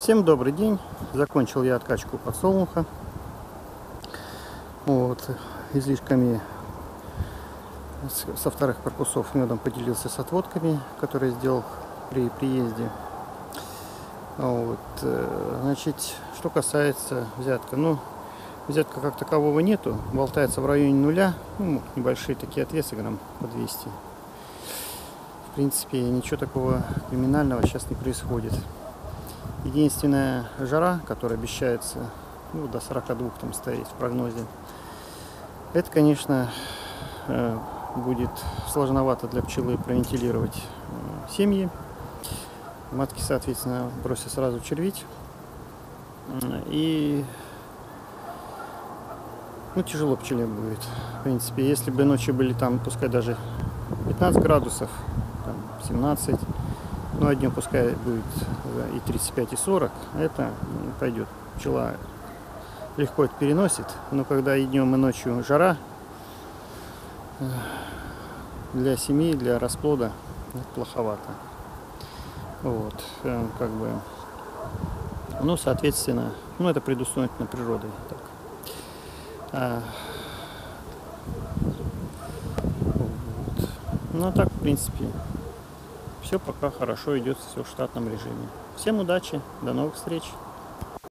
Всем добрый день. Закончил я откачку подсолнуха. Вот, излишками со вторых корпусов медом поделился с отводками, которые сделал при приезде. Вот, значит, что касается взятка, взятка как такового нету, болтается в районе нуля, небольшие такие отвесы, грамм по 200. В принципе, ничего такого криминального сейчас не происходит. Единственная жара, которая обещается до 42 там стоит в прогнозе, это, конечно, будет сложновато для пчелы провентилировать семьи. Матки, соответственно, бросят сразу червить. И тяжело пчеле будет. В принципе, если бы ночи были там, пускай даже 15 градусов, там, 17, а днем пускай будет и 35, и 40, это пойдет. Пчела легко это переносит, но когда и днем, и ночью жара, для семьи, для расплода это плоховато. Вот, как бы, соответственно, это предусмотрено природой. Так. Вот. Так, в принципе, все пока хорошо идет, все в штатном режиме. Всем удачи, до новых встреч!